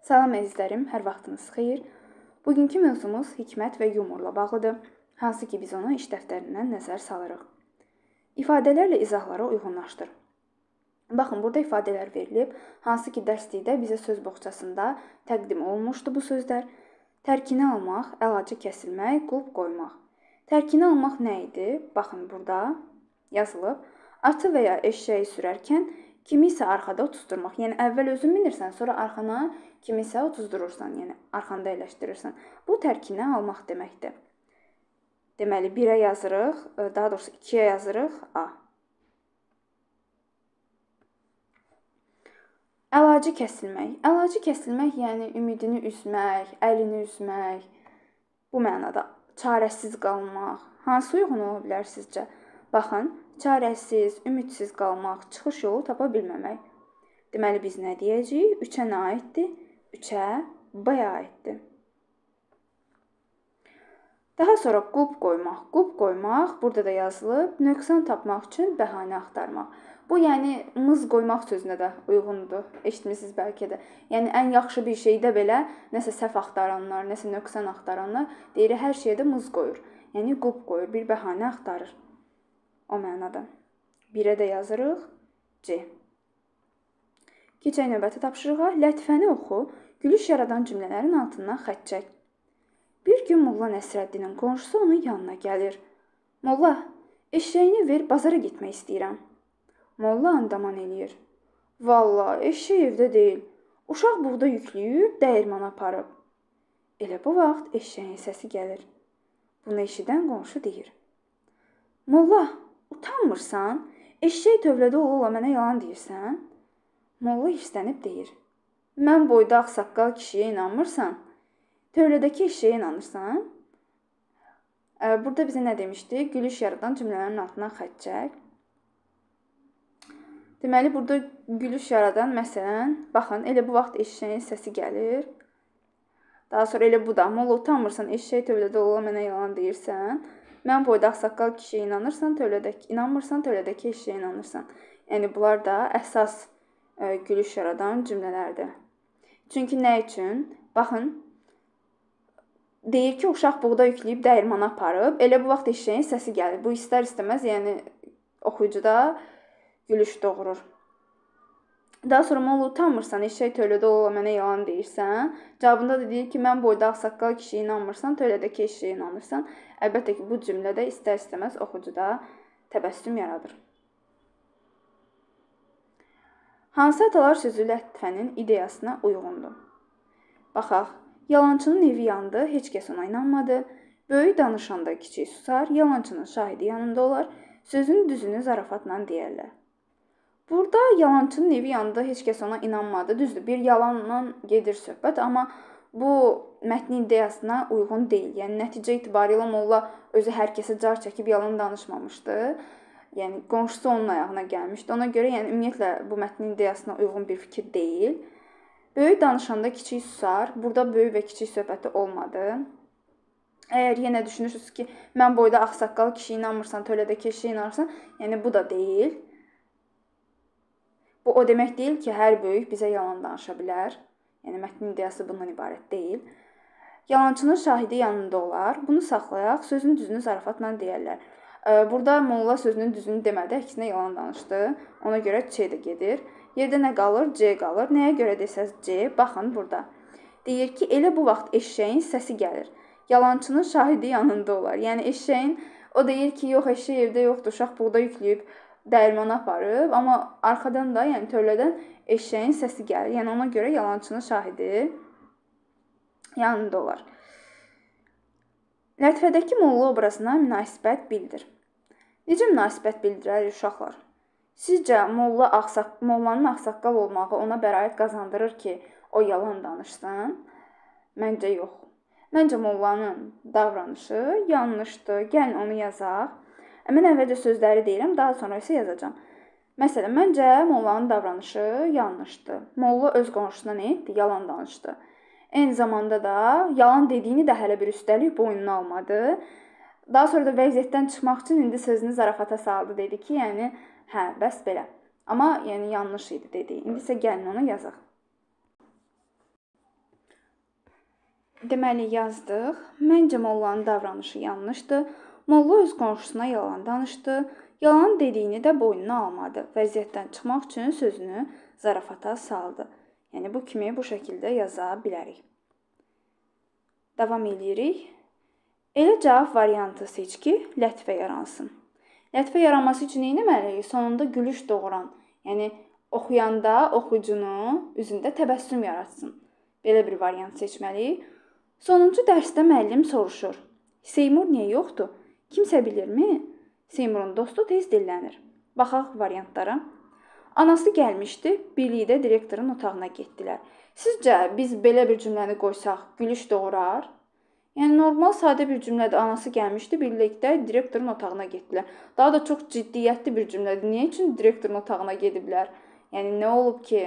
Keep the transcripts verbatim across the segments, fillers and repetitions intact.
Salam əzizlərim, hər vaxtınız xeyir. Bugünkü mövzumuz hikmət və yumorla bağlıdır, hansı ki biz onu iş dəftərindən nəzər salırıq. İfadələrlə izahlara uyğunlaşdır. Baxın, burada ifadələr verilib, hansı ki dərslikdə bizə söz boğçasında təqdim olunmuşdu bu sözlər. Tərkini almaq, əlacı kəsilmək, qulp qoymaq. Tərkini almaq nə idi? Baxın, burada yazılıb. Atı və ya eşşəyi sürərkən kimisə arxada otuzdurmaq. Yəni, əvvəl özün minirsən, sonra arxana kimisə otuzdurursan, yəni arxanda əyləşdirirsən. Bu tərkini almaq deməkdir. Deməli, birə yazırıq, daha doğrusu ikiyə yazırıq A. Əlacı kəsilmək. Əlacı kəsilmək, yəni ümidini üzmək, əlini üzmək, bu mənada çarəsiz qalmaq. Hansı uyğun ola bilər sizcə? Baxın, çarəsiz, ümidsiz qalmaq, çıxış yolu tapa bilməmək. Deməli, biz nə deyəcəyik? Üçə nə aiddir? Üçə B-yə aiddir. Daha sonra qulp qoymaq. Qulp qoymaq, burada da yazılıb, nöqsan tapmaq üçün bəhanə axtarmaq. Bu, yəni, mız qoymaq sözünə də uyğundur. Eşitmişsiniz bəlkə də. Yəni, ən yaxşı bir şeydə belə nəsə səhv axtaranlar, nəsə nöqsan axtaranlar deyir, hər şeydə mız qoyur. Yəni, qulp qoyur, bir bəhanə axtarır. O mənada. Birə də yazırıq C. Keçək növbəti tapşırığa. Lətifəni oxu, gülüş yaradan cümlələrin altından xətt çək. Bir gün Molla Nəsrəddinin qonşusu onun yanına gəlir. Molla, eşşəyini ver, bazara getmək istəyirəm. Molla andaman eləyir. Valla, eşşək evdə deyil. Uşaq buğda yükləyib, dəyirmana aparıb. Elə bu vaxt eşşəyin səsi gəlir. Bunu eşidən qonşu deyir. Molla, utanmırsan? Eşşək tövlədə ola-ola mənə yalan deyirsən? Molla hirslənib deyir. Mən boyda ağsaqqal kişiyə inanmırsan? Tövlədəki eşşəyə inanırsan? Burada bizə nə demişdi? Gülüş yaradan cümlələrin altından xətt çək. Deməli, burada gülüş yaradan, məsələn, baxın, elə bu vaxt eşşəyin səsi gəlir. Daha sonra elə bu da, molla utanmırsan, eşşək tövlədə ola mənə yalan deyirsən. Mən boyda ağsaqqal kişiyə inanırsan, tövlədəki, inanmırsan, tövlədəki eşşəyə inanırsan. Yəni, bunlar da əsas ə, gülüş yaradan cümlələrdir. Çünki nə üçün? Baxın, deyir ki, uşaq buğda yükləyib dəyirmana aparıb, elə bu vaxt eşşəyin səsi gəlir. Bu istər-istəməz, yəni oxuyucuda gülüş doğurur. Daha sonra molla utanmırsan, eşşək tövlədə ola mənə yalan deyirsən. Cavabında da deyir ki, mən boyda ağsaqqal kişiyə inanmırsan, tövlədəki eşşəyə inanırsan. Əlbəttə ki, bu cümlədə istər-istəməz oxucuda təbəssüm yaradır. Hansı atalar sözü lətifənin ideyasına uyğundur? Baxaq. Yalançının evi yandı, heç kəs ona inanmadı. Böyük danışanda kiçik susar, yalançının şahidi yanında olar, sözün düzünü zarafatla deyərlər. Burada yalançının evi yandı, heç kəs ona inanmadı. Düzdür, bir yalanla gedir söhbət, amma bu mətnin ideyasına uyğun deyil. Yəni, nəticə itibarilə molla özü hər kəsə car çəkib yalan danışmamışdı. Yəni, qonşusu onun ayağına gəlmişdi. Ona görə, yəni, ümumiyyətlə, bu mətnin ideyasına uyğun bir fikir deyil. Böyük danışanda kiçik susar. Burada böyük və kiçik söhbəti olmadı. Əgər yenə düşünürsünüz ki, mən boyda ağsaqqal kişiyə inanmırsan, tövlədəki eşşəyə inanırsan, yəni bu da deyil. Bu o demək deyil ki, hər böyük bizə yalan danışa bilər. Yəni mətnin ideyası bundan ibarət deyil. Yalançının şahidi yanında olar. Bunu saxlayaq, sözün düzünü zarafatla deyərlər. Burada molla sözünün düzünü demədi, əksinə yalan danışdı. Ona görə Ç də gedir. Yerdə nə qalır? C qalır. Nəyə görə desəz C? Baxın burada. Deyir ki, elə bu vaxt eşşəyin səsi gəlir. Yalançının şahidi yanında olar. Yəni eşşəyin, o deyir ki, yox, eşşək evdə yoxdur, uşaq buğda yükləyib dəyirmana aparıb. Amma arxadan da, yəni tövlədən eşşəyin səsi gəlir. Yəni ona görə yalançının şahidi yanında olar. Lətifədəki molla obrazına münasibət bildir. Necə münasibət bildirər uşaqlar? Sizcə molla ağsaq, mollanın ağsaqqal olmağı ona bəraət qazandırır ki, o yalan danışsın? Məncə yox. Məncə mollanın davranışı yanlışdır. Gəlin onu yazaq. Mən əvvəlcə sözləri deyirəm, daha sonra isə yazacağam. Məsələn, məncə mollanın davranışı yanlışdır. Molla öz qonşusuna nə etdi? Yalan danışdı. Eyni zamanda da yalan dediyini də hələ bir üstəlik boynuna almadı. Daha sonra da vəziyyətdən çıxmaq üçün indi sözünü zarafata saldı. Dedi ki, yəni, hə, bəs belə. Amma yəni yanlış idi dedi. İndi isə gəlin onu yazaq. Deməli, yazdıq. Məncə mollanın davranışı yanlışdır. Molla öz qonşusuna yalan danışdı. Yalan dediyini də boynuna almadı. Vəziyyətdən çıxmaq üçün sözünü zarafata saldı. Yəni, bu kimi bu şəkildə yaza bilərik. Davam edirik. Elə cavab variantı seç ki, lətifə yaransın. Lətifə yaranması üçün nə etməliyik? Sonunda gülüş doğuran, yəni oxuyanda oxucunun üzündə təbəssüm yaratsın. Belə bir variant seçməliyik. Sonuncu dərsdə müəllim soruşur. Seymur niyə yoxdur? Kimsə bilirmi? Seymurun dostu tez dillənir. Baxaq variantlara. Anası gəlmişdi, birlikdə direktorun otağına getdilər. Sizcə biz belə bir cümləni qoysaq gülüş doğurar? Yəni normal sadə bir cümlədə anası gəlmişdi, birlikdə direktorun otağına getdilər. Daha da çox ciddiyyətli bir cümlədir. Niyə üçün direktorun otağına gediblər? Yəni nə olub ki?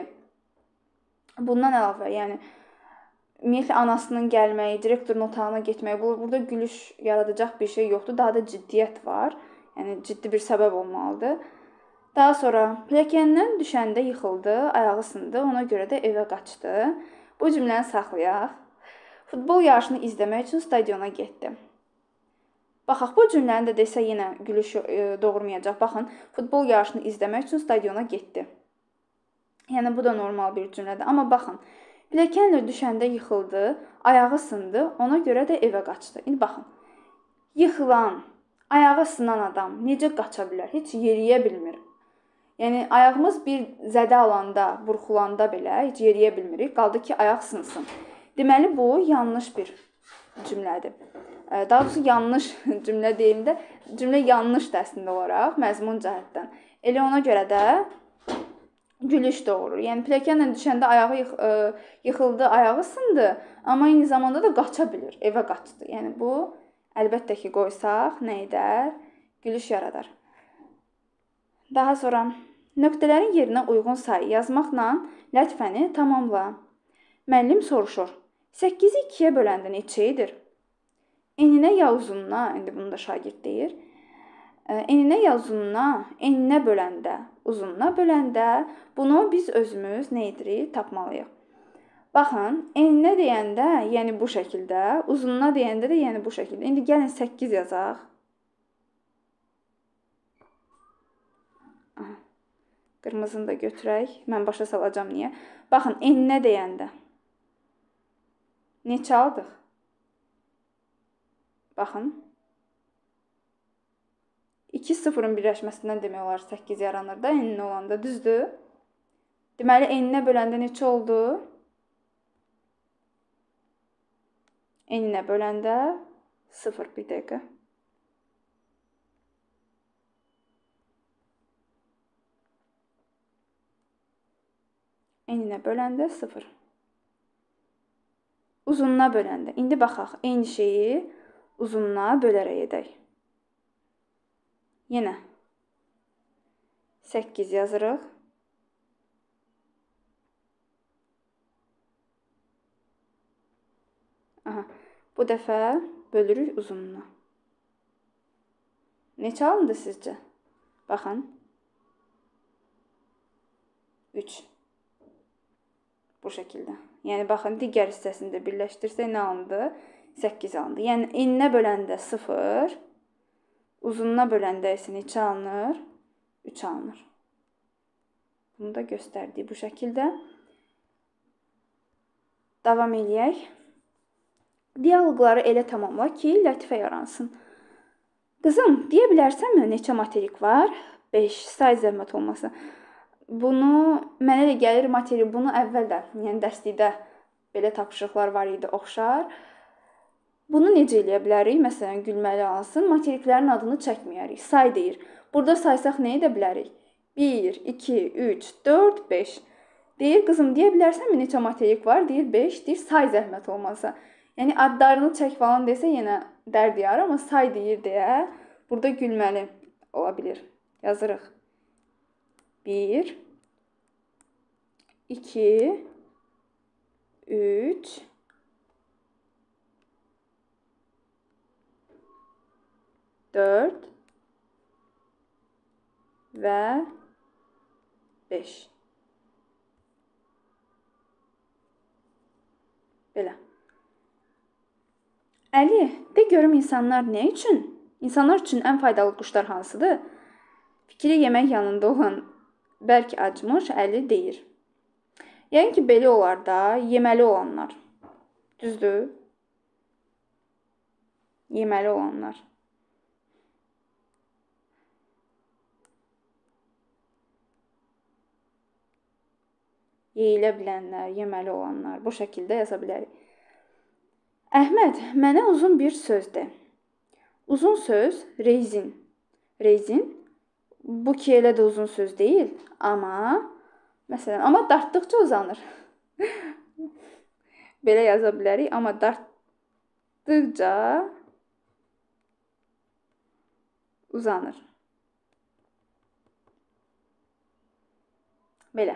Bundan əlavə, yəni ümumiyyətlə anasının gəlməyi, direktorun otağına getməyi, burada gülüş yaradacaq bir şey yoxdur. Daha da ciddiyyət var. Yəni ciddi bir səbəb olmalıdır. Daha sonra pilləkəndən düşəndə yıxıldı, ayağı sındı, ona görə də evə qaçdı. Bu cümləni saxlayaq. Futbol yarışını izləmək üçün stadiona getdi. Baxaq, bu cümləni də desə yenə gülüş doğurmayacaq. Baxın, futbol yarışını izləmək üçün stadiona getdi. Yəni bu da normal bir cümlədir. Amma baxın, pilləkənlə düşəndə yıxıldı, ayağı sındı, ona görə də evə qaçdı. İndi baxın, yıxılan, ayağı sınan adam necə qaça bilər? Heç yeriyə bilmir. Yəni ayağımız bir zədə alanda, burxulanda belə heç yeriyə bilmirik. Qaldı ki, ayaq sınsın. Deməli, bu yanlış bir cümlədir. Daha doğrusu yanlış cümlə deyim də, cümlə yanlışdır əslində olaraq, məzmun cəhətdən. Elə ona görə də gülüş doğurur. Yəni pilləkənlə düşəndə ayağı yıx yıxıldı, ayağı sındı, amma eyni zamanda da qaça bilir, evə qaçdı. Yəni bu əlbəttə ki, qoysaq nə edər? Gülüş yaradar. Daha sonra nöqtələrin yerinə uyğun sayı yazmaqla lətifəni tamamla. Müəllim soruşur. səkkizi ikiyə böləndə neçə edir? Eninə ya uzununa, indi bunu da şagird deyir. Eninə ya uzununa, eninə böləndə, uzununa böləndə bunu biz özümüz nə edirik? Tapmalıyıq. Baxın, eninə deyəndə, yəni bu şəkildə, uzununa deyəndə də yəni bu şəkildə. İndi gəlin səkkiz yazaq. Qırmızını da götürək. Mən başa salacağam niyə. Baxın, eninə deyəndə neçə aldıq? Baxın. iki sıfırın birləşməsindən demək olar səkkiz yaranır da eninə olanda, düzdür? Deməli, eninə böləndə neçə oldu? Eninə böləndə sıfır, bir dəqiqə. Eninə böləndə sıfır. Uzununa böləndə. İndi baxaq, eyni şeyi uzununa bölərək edək. Yenə səkkiz yazırıq. Aha, bu dəfə bölürük uzununa. Neçə alındı sizcə? Baxın. üç. Bu şəkildə. Yəni, baxın, digər hissəsində birləşdirsək nə alındı? səkkiz alındı. Yəni, eninə böləndə sıfır, uzununa böləndə isə neçə alınır? üç alınır. Bunu da göstərdik bu şəkildə. Davam eləyək. Dialoqları elə tamamla ki, lətifə yaransın. Qızım, deyə bilərsənmi neçə materik var? beş. Say zəhmət olmasa. Bunu, mənə də gəlir materik, bunu əvvəldə, yəni dərslikdə belə tapşırıqlar var idi, oxşar. Bunu necə eləyə bilərik? Məsələn, gülməli alsın, materiklərin adını çəkməyərik. Say deyir. Burada saysaq nə edə bilərik? bir, iki, üç, dörd, beş. Deyir, qızım, deyə bilərsənmi neçə materik var? Deyir, beş. Deyir, say zəhmət olmasa. Yəni, adlarını çək falan desə yenə dərd yar, amma say deyir deyə burada gülməli ola bilir. Yazırıq. bir, iki, üç, dörd və beş. Belə. Əli, de görüm insanlar nə üçün? İnsanlar üçün ən faydalı quşlar hansıdır? Fikri yemək yanında olan bərk acmış Əli deyir. Yəni ki, belə olar da, yeməli olanlar. Düzdür? Yeməli olanlar. Yeyilə bilənlər, yeməli olanlar. Bu şəkildə yaza bilərik. Əhməd, mənə uzun bir söz de. Uzun söz rezin. Rezin bu ki elə də uzun söz deyil, amma məsələn, amma dartdıqca uzanır. Belə yaza bilərik, amma dartdıqca uzanır. Belə.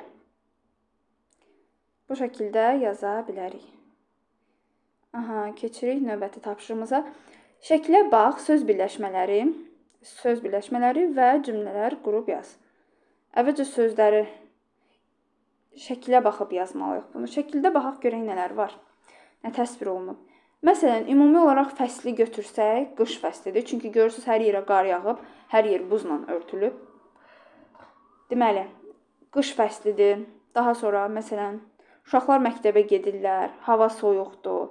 Bu şəkildə yaza bilərik. Aha, keçirik növbəti tapşırığımıza. Şəklə bax, söz birləşmələri, söz birləşmələri və cümlələr qurub yaz. Əvvəlcə sözləri şəklə baxıb yazmalıyıq bunu. Şəkildə baxaq görək nələr var. Nə təsvir olunub. Məsələn, ümumi olaraq fəsli götürsək, qış fəslidir. Çünki görürsünüz, hər yerə qar yağıb, hər yer buzla örtülüb. Deməli, qış fəslidir. Daha sonra, məsələn, uşaqlar məktəbə gedirlər, hava soyuqdur.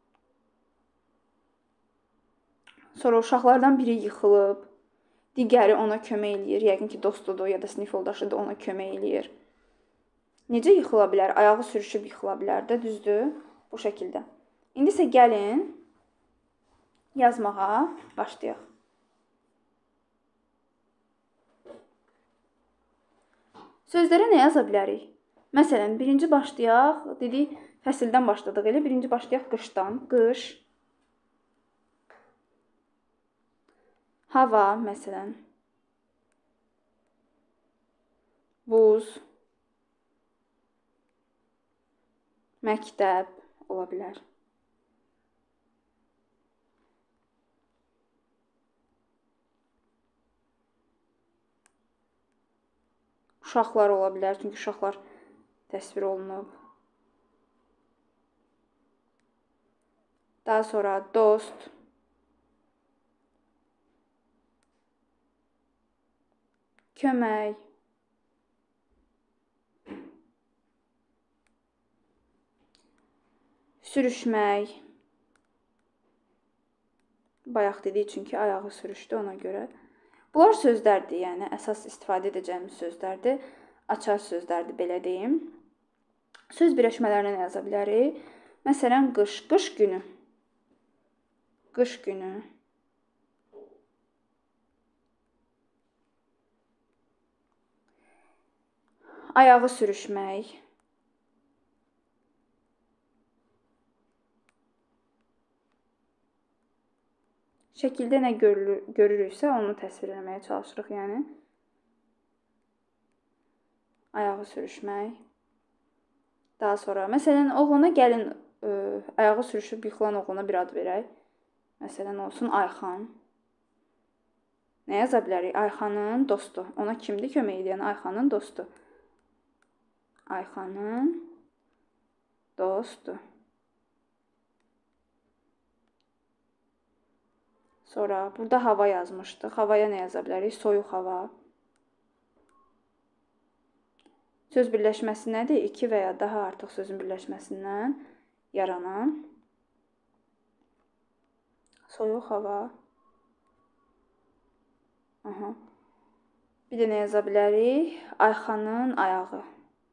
Sonra uşaqlardan biri yıxılıb, digəri ona kömək eləyir. Yəqin ki, dostudur ya da sinif yoldaşıdır, ona kömək eləyir. Necə yıxıla bilər? Ayağı sürüşüb yıxıla bilər də, düzdür? Bu şəkildə. İndi isə gəlin yazmağa başlayaq. Sözlərə nə yaza bilərik? Məsələn, birinci başlayaq, dedik, fəsildən başladıq elə. Birinci başlayaq qışdan. Qış. Hava, məsələn. Buz. Məktəb ola bilər. Uşaqlar ola bilər, çünki uşaqlar təsvir olunub. Daha sonra dost. Kömək. Sürüşmək. Bayaq dedik, çünki ayağı sürüşdü ona görə. Bunlar sözlərdir, yəni əsas istifadə edəcəyimiz sözlərdir. Açar sözlərdir, belə deyim. Söz birləşmələrinə nə yaza bilərik? Məsələn, qış, qış günü. Qış günü. Ayağı sürüşmək. Şəkildə nə görürüksə, onu təsvir etməyə çalışırıq, yəni. Ayağı sürüşmək. Daha sonra, məsələn, oğlana gəlin, ə, ayağı sürüşüb yıxılan oğlana bir ad verək. Məsələn, olsun Ayxan. Nə yaza bilərik? Ayxanın dostu. Ona kimdir kömək edən? Ayxanın dostu. Ayxanın dostu. Sonra, burada hava yazmışdıq. Havaya nə yaza bilərik? Soyuq hava. Söz birləşməsi nədir? İki və ya daha artıq sözün birləşməsindən yaranan soyuq hava. Aha. Bir də nə yaza bilərik? Ayxanın ayağı.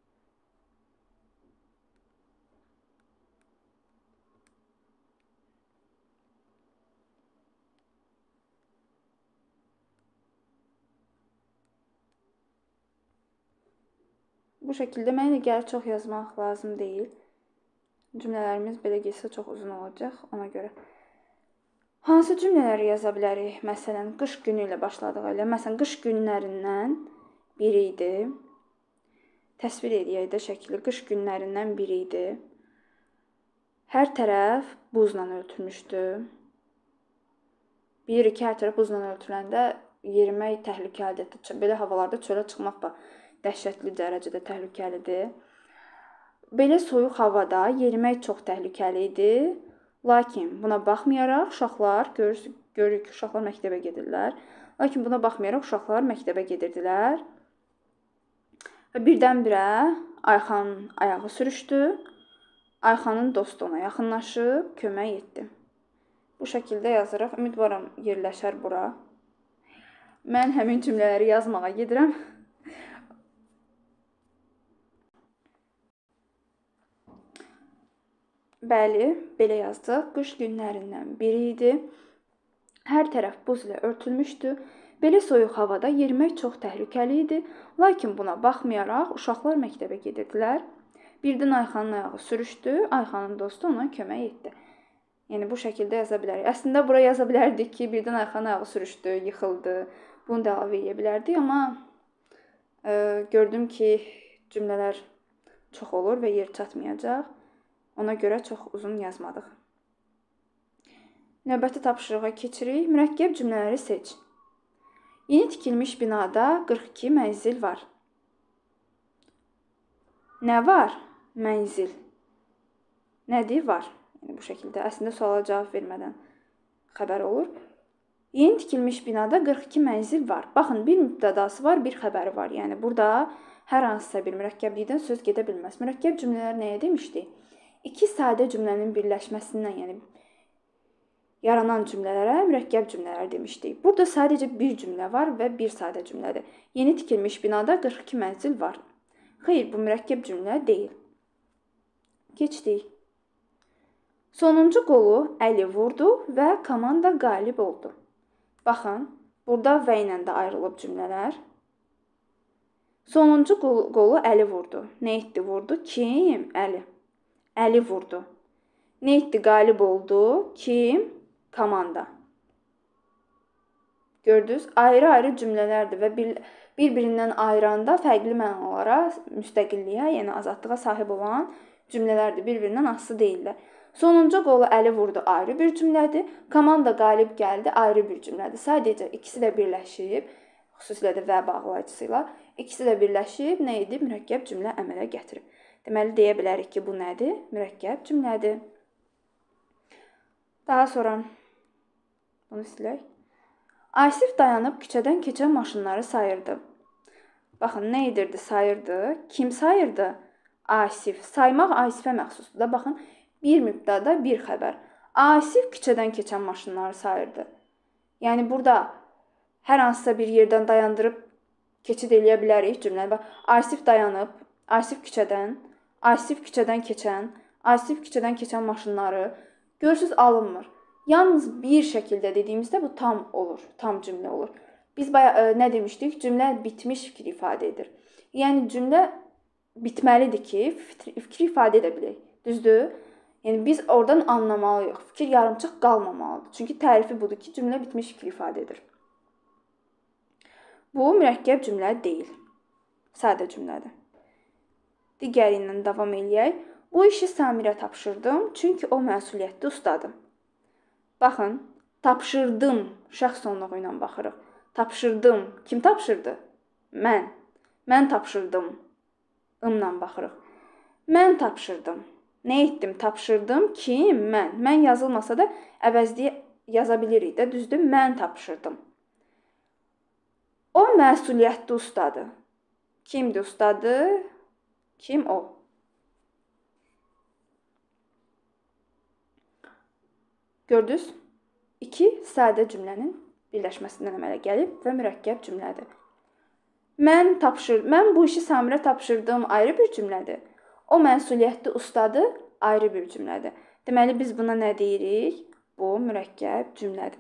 Bu şəkildə mənə elə gəlir, çox yazmaq lazım deyil. Cümlələrimiz belə getsə çox uzun olacaq, ona görə. Hansı cümlələri yaza bilərik? Məsələn, qış günü ilə başladıq elə. Məsələn, qış günlərindən biri idi. Təsvir edək də şəkli. Qış günlərindən biri idi. Hər tərəf buzla örtülmüşdü. Bilirik ki, hər tərəf buzla örtüləndə yerimək təhlükəlidir. Belə havalarda çölə çıxmaq da dəhşətli dərəcədə təhlükəlidir. Belə soyuq havada yerimək çox təhlükəli idi. Lakin buna baxmayaraq uşaqlar, görürük ki, uşaqlar məktəbə gedirlər. Lakin buna baxmayaraq uşaqlar məktəbə gedirdilər. Və birdən-birə Ayxanın ayağı sürüşdü. Ayxanın dostu ona yaxınlaşıb kömək etdi. Bu şəkildə yazırıq. Ümidvaram yerləşər bura. Mən həmin cümlələri yazmağa gedirəm. Bəli, belə yazdıq. Qış günlərindən biri idi. Hər tərəf buz ilə örtülmüşdü. Belə soyuq havada yerimək çox təhlükəli idi. Lakin buna baxmayaraq uşaqlar məktəbə gedirdilər. Birdən Ayxanın ayağı sürüşdü. Ayxanın dostu ona kömək etdi. Yəni, bu şəkildə yaza bilərik. Əslində, bura yaza bilərdik ki, birdən Ayxanın ayağı sürüşdü, yıxıldı. Bunu da əlavə edə bilərdik. Amma e, gördüm ki, cümlələr çox olur və yer çatmayacaq. Ona görə çox uzun yazmadıq. Növbəti tapşırığa keçirik. Mürəkkəb cümlələri seç. Yeni tikilmiş binada qırx iki mənzil var. Nə var? Mənzil. Nədir? Var. Yəni, bu şəkildə əslində suala cavab vermədən xəbər olur. Yeni tikilmiş binada qırx iki mənzil var. Baxın, bir mübtədası var, bir xəbəri var. Yəni, burada hər hansısa bir mürəkkəblikdən söz gedə bilməz. Mürəkkəb cümlələr nəyə demişdik? İki sadə cümlənin birləşməsindən, yəni yaranan cümlələrə mürəkkəb cümlələr demişdik. Burada sadəcə bir cümlə var və bir sadə cümlədir. Yeni tikilmiş binada qırx iki mənzil var. Xeyr, bu mürəkkəb cümlə deyil. Keçdik. Sonuncu qolu Əli vurdu və komanda qalib oldu. Baxın, burada və ilə də ayrılıb cümlələr. Sonuncu qolu Əli vurdu. Nə etdi? Vurdu. Kim? Əli. Əli vurdu. Nə etdi? Qalib oldu. Kim? Komanda. Gördünüz? Ayrı-ayrı cümlələrdir və bir-birindən ayıranda fərqli mənalara, müstəqilliyə, yəni azadlığa sahib olan cümlələrdir. Bir-birindən asılı deyirlər. Sonuncu qolu Əli vurdu ayrı bir cümlədir. Komanda qalib gəldi ayrı bir cümlədir. Sadəcə ikisi də birləşib, xüsusilə də və bağlayıcısı ilə, ikisi də birləşib nə edib? Mürəkkəb cümlə əmələ gətirib. Deməli, deyə bilərik ki, bu nədir? Mürəkkəb cümlədir. Daha sonra bunu silək. Asif dayanıb küçədən keçən maşınları sayırdı. Baxın, nə edirdi? Sayırdı. Kim sayırdı? Asif. Saymaq Asifə məxsusdur da. Baxın, bir mübtəda, bir xəbər. Asif küçədən keçən maşınları sayırdı. Yəni, burada hər hansısa bir yerdən dayandırıb keçid eləyə bilərik cümləni. Asif dayanıb, Asif küçədən, Asif küçədən keçən, Asif küçədən keçən maşınları görürsüz alınmır. Yalnız bir şəkildə dediyimizdə bu tam olur, tam cümlə olur. Biz baya, nə demişdik? Cümlə bitmiş fikir ifadə edir. Yəni, cümlə bitməlidir ki, fikir ifadə edə bilək. Düzdür? Yəni, biz oradan anlamalıyıq. Fikir yarımçıq qalmamalıdır. Çünki tərifi budur ki, cümlə bitmiş fikir ifadə edir. Bu, mürəkkəb cümlə deyil. Sadə cümlədir. Digəri ilə davam eləyək. Bu işi Samirə tapşırdım, çünki o məsuliyyətli ustadır. Baxın, tapşırdım, şəxs sonluğu ilə baxırıq. Tapşırdım. Kim tapşırdı? Mən. Mən tapşırdım. Imla baxırıq. Mən tapşırdım. Nə etdim? Tapşırdım. Kim? Mən. Mən yazılmasa da əvəzliyə yaza bilirik də. Düzdür? Mən tapşırdım. O məsuliyyətli ustadır. Kimdir ustadır? Kim o? Gördünüz? İki sadə cümlənin birləşməsindən əmələ gəlib və mürəkkəb cümlədir. Mən tapşır, mən bu işi Samirə tapşırdım ayrı bir cümlədir. O məsuliyyətli ustadır ayrı bir cümlədir. Deməli, biz buna nə deyirik? Bu mürəkkəb cümlədir.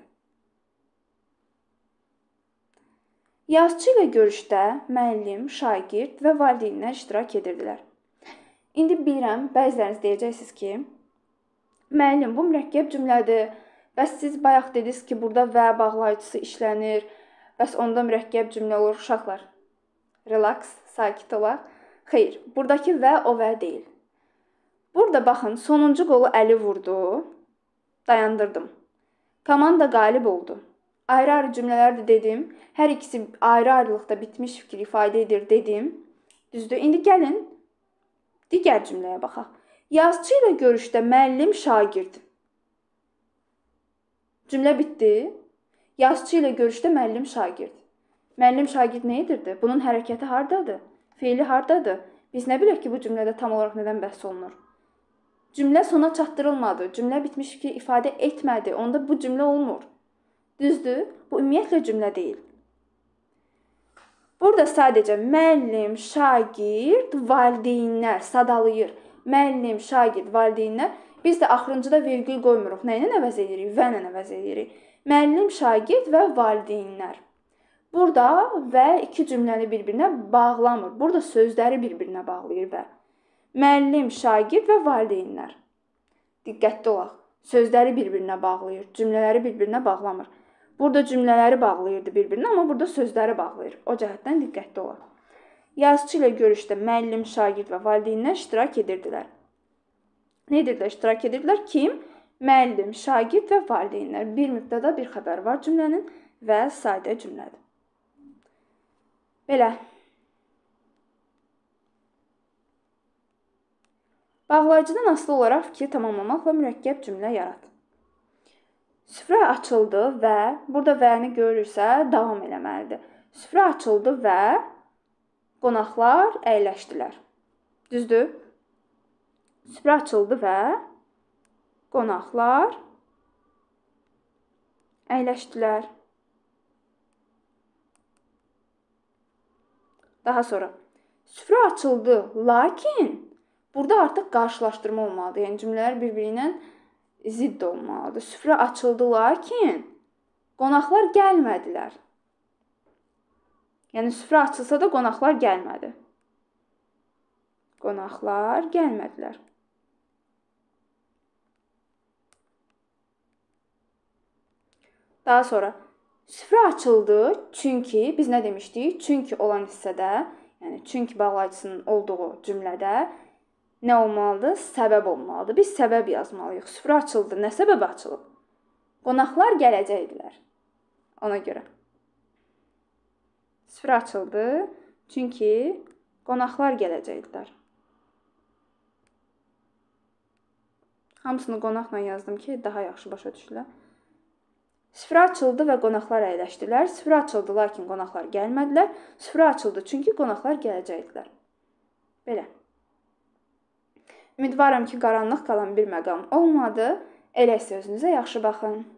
Yazıçı ilə görüşdə müəllim, şagird və valideynlər iştirak edirdilər. İndi bilirəm, bəziləriniz deyəcəksiniz ki, müəllim, bu mürəkkəb cümlədir. Bəs siz bayaq dediniz ki, burada və bağlayıcısı işlənir. Bəs onda mürəkkəb cümlə olur. Uşaqlar, relax, sakit olaq. Xeyr, buradakı və o və deyil. Burada baxın, sonuncu qolu Əli vurdu. Dayandırdım. Komanda qalib oldu. Ayrı-ayrı cümlələr də dedim. Hər ikisi ayrı-ayrılıqda bitmiş fikir ifadə edir dedim. Düzdür? İndi gəlin digər cümləyə baxaq. Yazıçı ilə görüşdə müəllim şagird. Cümlə bitdi. Yazıçı ilə görüşdə müəllim şagird. Müəllim şagird nə edirdi? Bunun hərəkəti hardadır? Feili hardadır? Biz nə bilək ki, bu cümlədə tam olaraq nədən bəhs olunur? Cümlə sona çatdırılmadı. Cümlə bitmiş fikri ifadə etmədi. Onda bu cümlə olmur. Düzdür? Bu ümumiyyətlə cümlə deyil. Burada sadəcə müəllim, şagird, valideynlər sadalayır. Müəllim, şagird, valideynlər. Biz də axırıncıda vergül qoymuruq. Nə ilə əvəz edirik? Və ilə əvəz edirik. Müəllim, şagird və valideynlər. Burada və iki cümləni bir-birinə bağlamır. Burada sözləri bir-birinə bağlayır və. Müəllim, şagird və valideynlər. Diqqətli olaq. Sözləri bir-birinə bağlayır. Cümlələri bir-birinə bağlamır. Burada cümlələri bağlayırdı bir-birinə, amma burada sözləri bağlayır. O cəhətdən diqqətli olaq. Yazıçı ilə görüşdə müəllim, şagird və valideynlər iştirak edirdilər. Nə edirdilər? İştirak edirdilər. Kim? Müəllim, şagird və valideynlər. Bir mübtəda, bir xəbər var cümlənin və sadə cümlədir. Belə. Bağlayıcıdan asılı olaraq fikri tamamlamaqla mürəkkəb cümlə yarat. Süfrə açıldı və, burada və-ni görürsə, davam eləməlidir. Süfrə açıldı və qonaqlar əyləşdilər. Düzdür? Süfrə açıldı və qonaqlar əyləşdilər. Daha sonra, süfrə açıldı, lakin burada artıq qarşılaşdırma olmalıdır. Yəni, cümlələr bir-biri ilə zidd olmalıdır. Süfrə açıldı, lakin qonaqlar gəlmədilər. Yəni, süfrə açılsa da qonaqlar gəlmədi. Qonaqlar gəlmədilər. Daha sonra, süfrə açıldı, çünki, biz nə demişdik? Çünki olan hissədə, yəni çünki bağlayıcısının olduğu cümlədə nə olmalıdır? Səbəb olmalıdır. Biz səbəb yazmalıyıq. Süfrə açıldı. Nə səbəb açılıb? Qonaqlar gələcəkdilər. Ona görə. Süfrə açıldı, çünki qonaqlar gələcəkdilər. Hamısını qonaqla yazdım ki, daha yaxşı başa düşürlər. Süfrə açıldı və qonaqlar əyləşdilər. Süfrə açıldı, lakin qonaqlar gəlmədilər. Süfrə açıldı, çünki qonaqlar gələcəkdilər. Belə. Ümidvaram ki, qaranlıq qalan bir məqam olmadı. Elə isə özünüzə yaxşı baxın.